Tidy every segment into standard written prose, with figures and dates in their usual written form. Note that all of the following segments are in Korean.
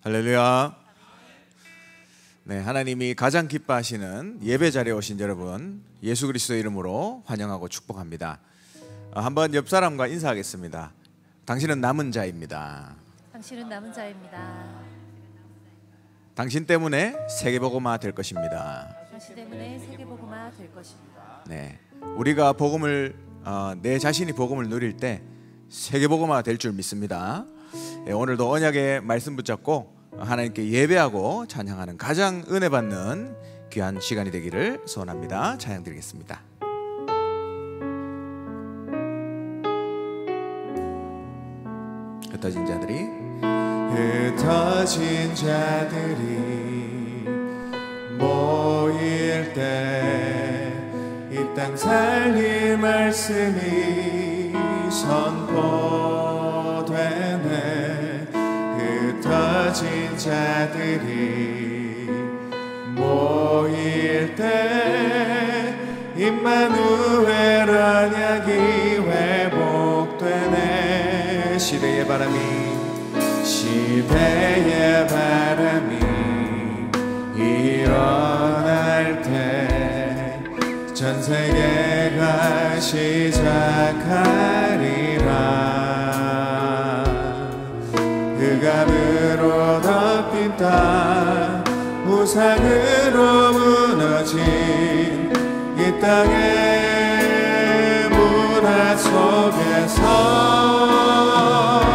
할렐루야. 네, 하나님이 가장 기뻐하시는 예배 자리에 오신 여러분, 예수 그리스도의 이름으로 환영하고 축복합니다. 한번 옆 사람과 인사하겠습니다. 당신은 남은 자입니다. 당신은 남은 자입니다. 당신 때문에 세계복음화 될 것입니다. 당신 때문에 세계복음화 될 것입니다. 네, 우리가 복음을 내 자신이 복음을 누릴 때 세계복음화 될 줄 믿습니다. 네, 오늘도 언약의 말씀 붙잡고 하나님께 예배하고 찬양하는 가장 은혜 받는 귀한 시간이 되기를 소원합니다. 찬양 드리겠습니다. 흩어진 자들이 모일 때 이 땅 살릴 말씀이 선포되네. 흩어진 자들이 모일 때 임마누엘 언약이 회복되네. 시대의 바람이 일어날 때 전 세계가 시작하리라. 흑암으로 덮인 땅, 우상으로 무너진 이 땅의 문화 속에서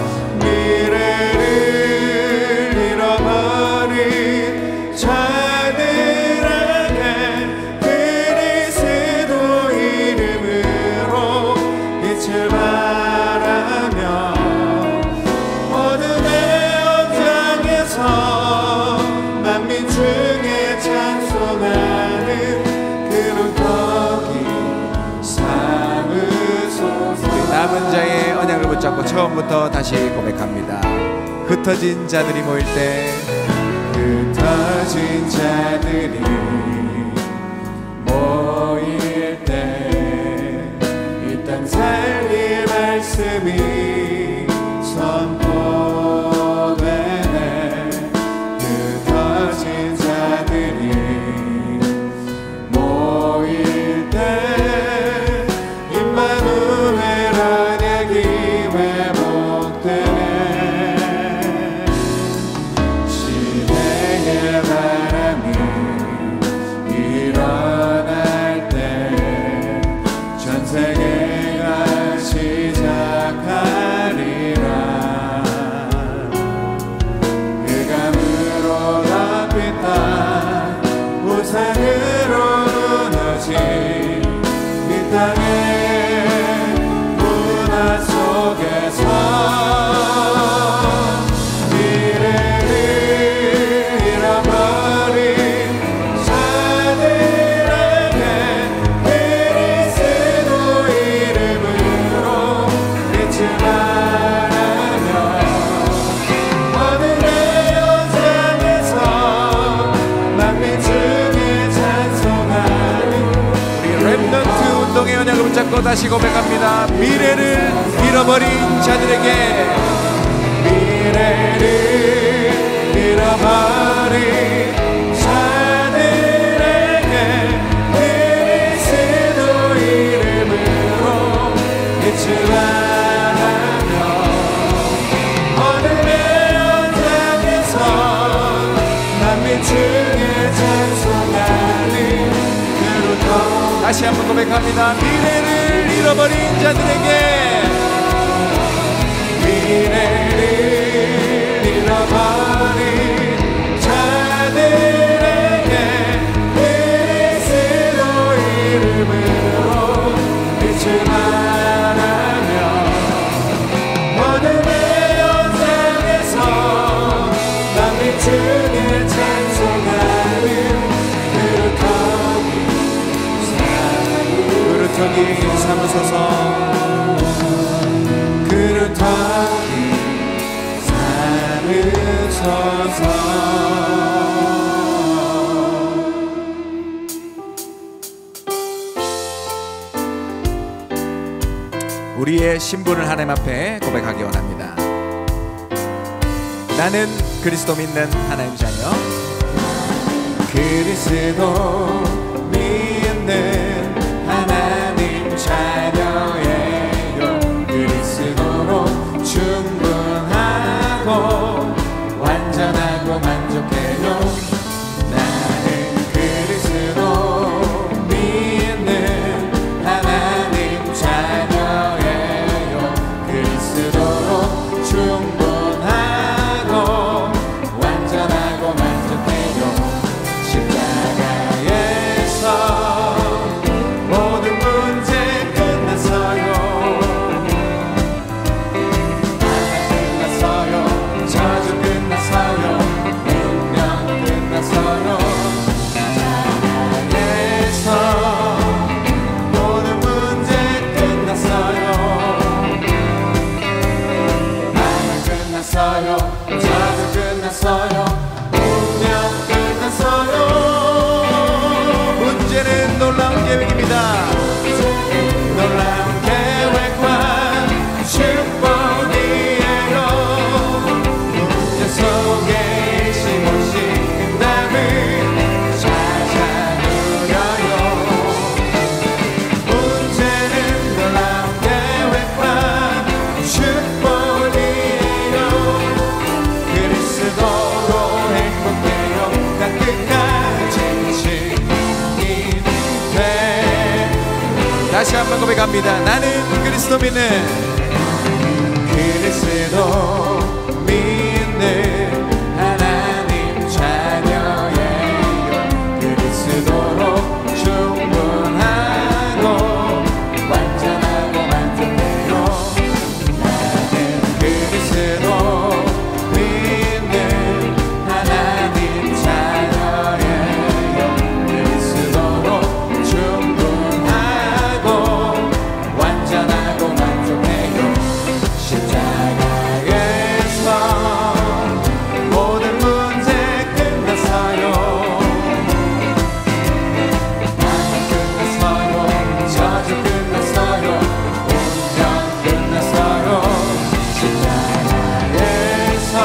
남은 자의 언약을 붙잡고 처음부터 다시 고백합니다. 흩어진 자들이 모일 때 흩어진 자들이 모일 때 이 땅 살릴 말씀이 선포되네. 흩어진 자들이 모일 때 임마누엘 언약이 회복되네. 시대의 바람이 일어날 때 전 세계가 시작하리라. 흑암으로 덮인 땅, 우상으로 무너진 이 땅의 문화 속에서 미래를 잃어버린 자들에게 그리스도 이름으로 빛을 발하며 어둠의 현장에서 만민 중에 찬송하는 우리 렘넌트 운동의 언약을 붙잡고 다시 고백합니다. 미래를 잃어버린 자들에게 미래를 잃어버린 자들에게 그리스도 이름으로 빛을 발하며 어둠의 현장에서 만민 중에 찬송하는 그루터. 다시 한번 고백합니다. 미래를 잃어버린 자들에게 미래를 잃어버린 자들에게 그리스도 이름으로 빛을 발하며 어둠의 현장에서 만민 중에 찬송하는 그루터기 삼으소서. 그루터기 삼으소서. 우리의 신분을 하나님 앞에 고백하기 원합니다. 나는 그리스도 믿는 하나님 자녀, 그리스도 믿는 하나님 자녀예요. 그리스도로 충분하고 완전하고 만족해요. 나는 그리스도 믿는 하나님 자녀예요. 그리스도로 충분하고 완전하고 만족해요. 십자가에서 모든 문제 끝났어요. 끝났어요. 저주 끝났어요. 운명 끝났어요. 십자가에서 모든 문제 끝났어요. 끝났어요. 저주 끝났어요. 운명 끝났어요. 문제는 놀라운 계획입니다. 놀라운 계획과 축복이에요. 문제 속에 심오신 답을 찾아 누려요. 문제는 놀라운 계획과 축복이에요. 그리스도로 행복해요. 따뜻한 지식이 돼. 다시 한번 고백합니다. 나는 그리스도 믿는 그리스도 믿는 하나님 자녀예요. 그리스도로 충분하고 완전하고 만족해요. 나는 그리스도 믿는 하나님 자녀예요. 그리스도로 충분하고 완전하고 만족해요. 십자가에서 모든 문제 끝났어요. 나는 끝났어요. 저주 끝났어요. 운명 끝났어요. 십자가에서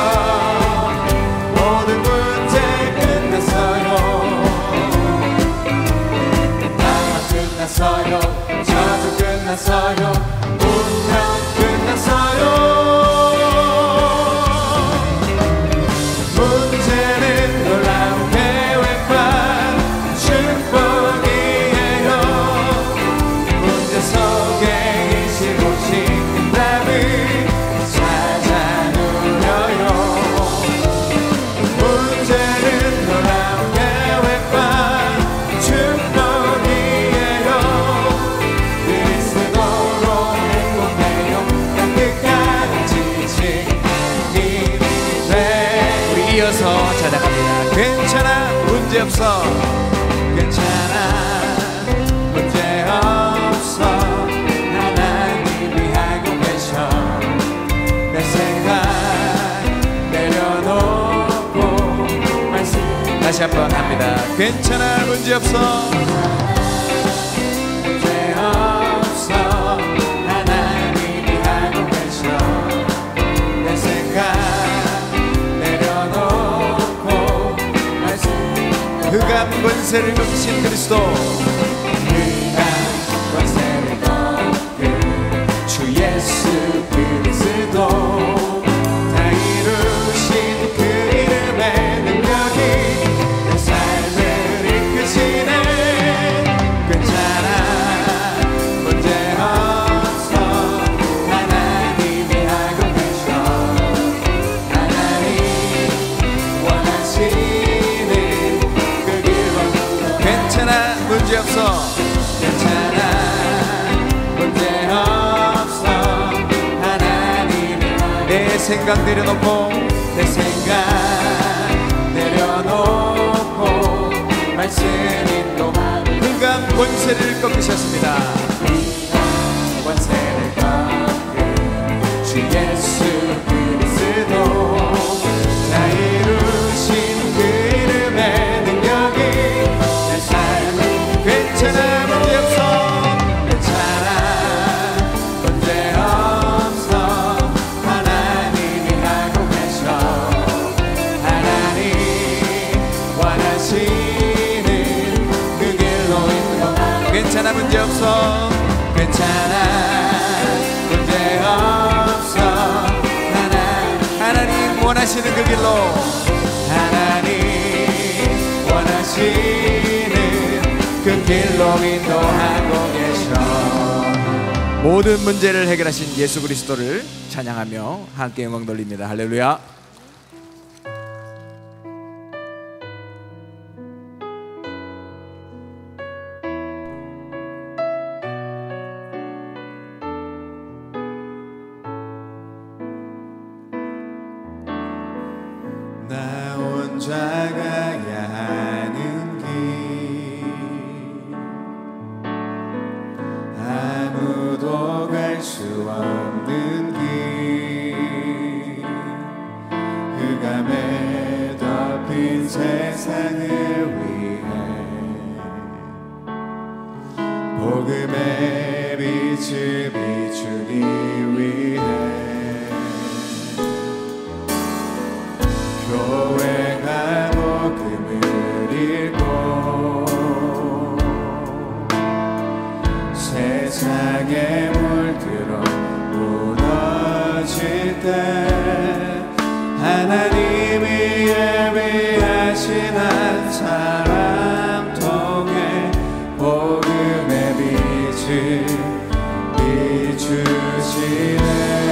모든 문제 끝났어요. 나는 끝났어요. 저주 끝났어요. 운명 끝났어요. 문제는 놀라운 계획과 축복이에요. 문제 속에 일시고신 답을 찾아 누려요. 문제는 놀라운 계획과 축복이에요. 그리스도로 행복해요. 따뜻한 지식이 돼. 우리 이어서 찬양합니다. 괜찮아 문제없어. 괜찮아 문제없어. 하나님이 하고 계셔. 내 생각 내려놓고 말씀. 다시 한번 합니다. 괜찮아 문제없어. 문제없어. 하나님이 하고 계셔. 내 생각 내려놓고 말씀. 흑암 권세를 꺾으신 그리스도, 그가 권세를 꺾은 주 예수 그리스도. 다 이루신 그 이름의 능력이 내 삶을 이끄시네. 괜찮아 문제없어. 하나님이 하고 계셔. 하나님 원하시는 그 길로. 괜찮아 문제없어. 괜찮아 문제없어. 하나님이 내 생각 내려놓고 내 생각 내려놓고 말씀 인도하는 흑암 권세를 꺾으셨습니다. 권세를 꺾은 주 예수 그리스도. 다 이루신 그 이름의 능력이 내 삶을. 괜찮아 문제없어. 괜찮아 문제없어. 하나님이 하고 계셔. 원하시는 그 길로 하나님 원하시는 그 길로 인도하고 계셔. 모든 문제를 해결하신 예수 그리스도를 찬양하며 함께 음악 돌립니다. 할렐루야. 나 혼자 가야 하는 길, 아무도 갈 수 없는 길, 흑암에 덮인 세상을 위해 복음의 빛을 비추기 위해 교회가 복음을 읽고 세상에 물들어 무너질 때 하나님이 예비하신 한 사람 통해 복음의 빛을 비추시네.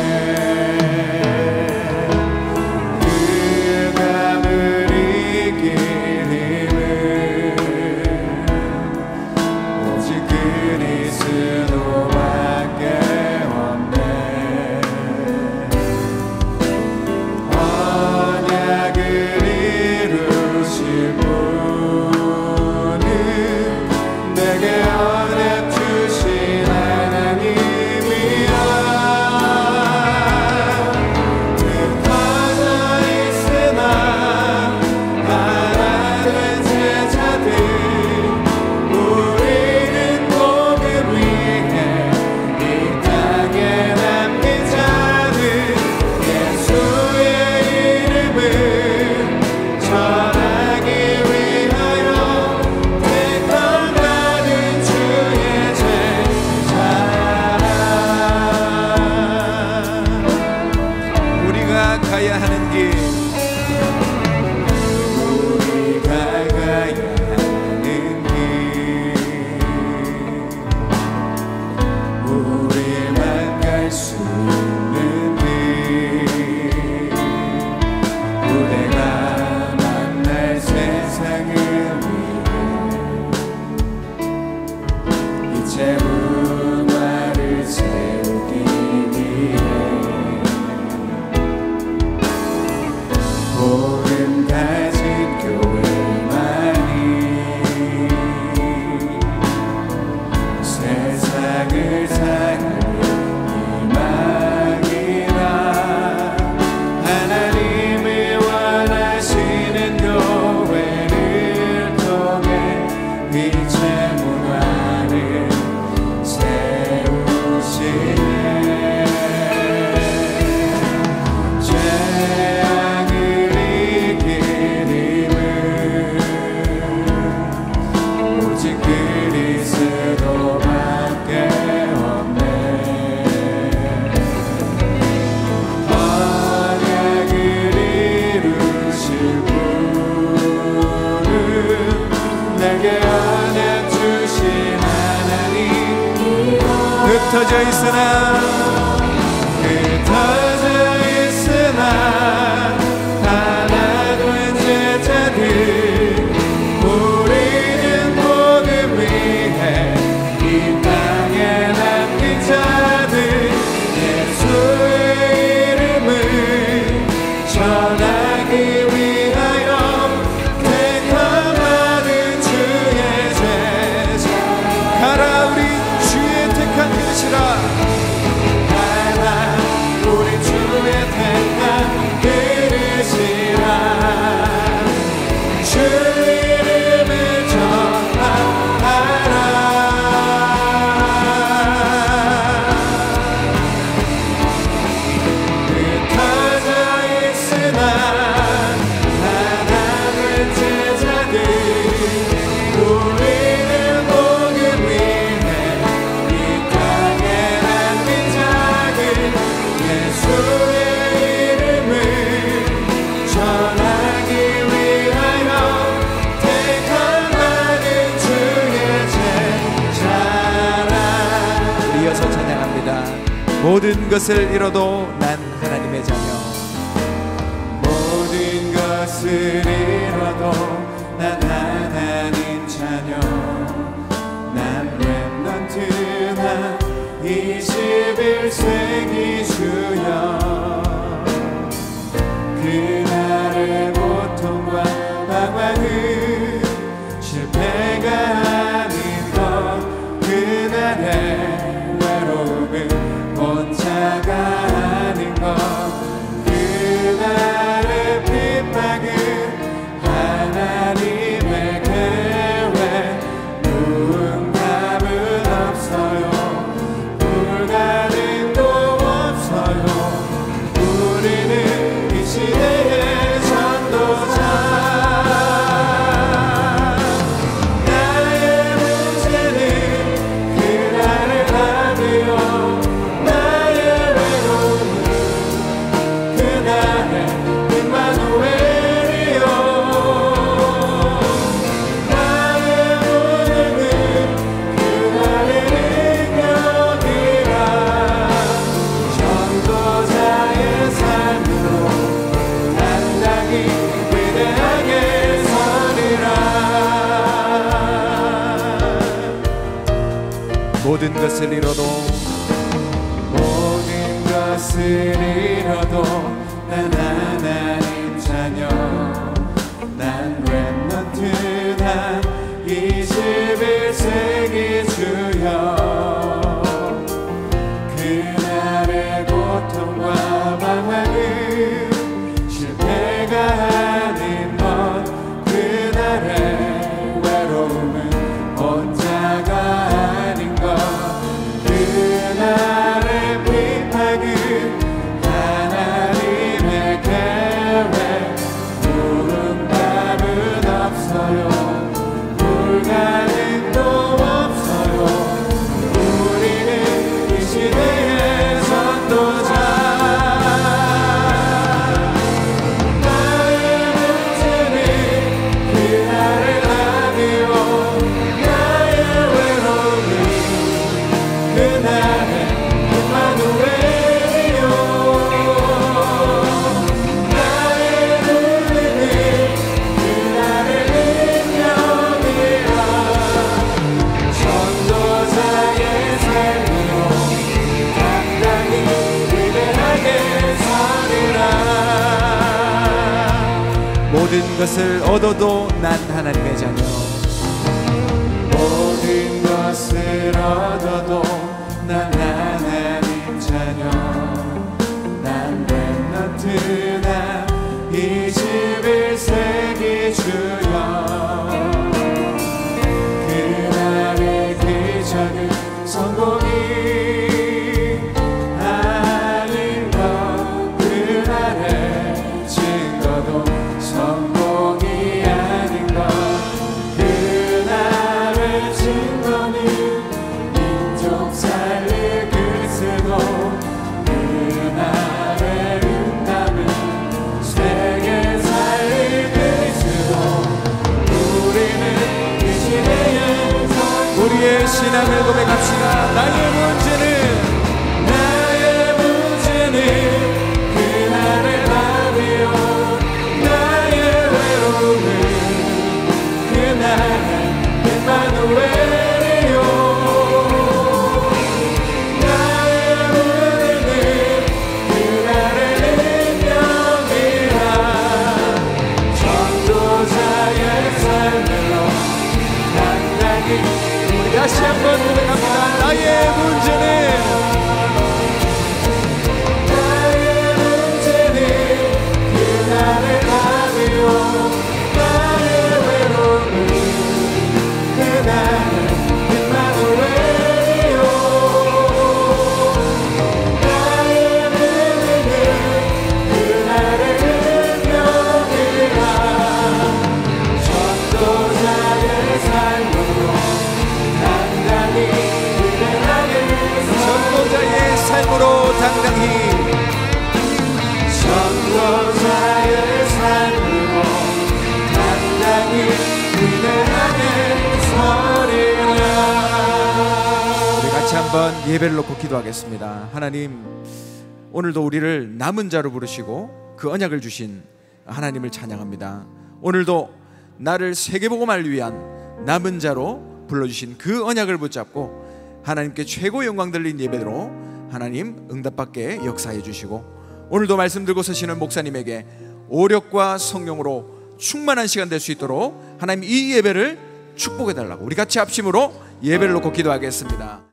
흩어져 있으나 하나 된 제자들 우리는 복음 위해 이 땅에 남긴 자들 예수의 이름을 전하기 위하여 택함받은 주의 제자 가라 우리 주의 택한 그릇이라 모든 것을 잃어도 난 하나님의 자녀. 모든 것을 잃어도 난 하나님 자녀. 난 렘넌트 난 21세기 주여. 그날의 고통과 방황은 실패가 아닌 것. 그날의 외로움은 혼자가 아닌 것. 그날의 핍박은 하나님의 계획. 누군가는 없어요. 불가능도 없어요. 우리는 이 시대의 전도자. 나의 문제는 그날을 가두어. 나의 외로움은 그날의 임마누엘이요. 나의 무능은 그날의 능력이라. 전도자의 삶으로 당당히 위대하게 서리라. 모든 것을 잃어도 모든 것을 잃어도 난 하나님 자녀. 난 렘넌트 난 21세기 주여. 그날의 고통과 방황은 실패가 아닌 것. 그날의 외로움은 혼자가 아닌 것. 그날의 핍박은 하나님의 계획. 누군가는 없어요. 불가능도 없어요. 우리는 이 시대의 전도자. 나의 문제는 그날을 가두어. 나의 외로움은 그날의 임마누엘이요. 나의 무능은 그날의 능력이라. 전도자의 삶으로 당당히 위대하게 서리라. 모든 것을 얻어도 난 하나님의 자녀. 모든 것을 얻어도 난 하나님 자녀. 난 렘넌트 난 21세기 주여. 그날의 기적은 성공이 아닌 것. 그날의 증거도 성공이 아닌 것. 그날의 증거는 민족 살릴 그 쓰고. 그날의 응답은 세계 살릴 한번 예배를 놓고 기도하겠습니다. 하나님, 오늘도 우리를 남은 자로 부르시고 그 언약을 주신 하나님을 찬양합니다. 오늘도 나를 세계복음화를 위한 남은 자로 불러주신 그 언약을 붙잡고 하나님께 최고 영광 돌린 예배로 하나님 응답받게 역사해 주시고, 오늘도 말씀 들고 서시는 목사님에게 오력과 성령으로 충만한 시간 될 수 있도록 하나님 이 예배를 축복해 달라고 우리 같이 합심으로 예배를 놓고 기도하겠습니다.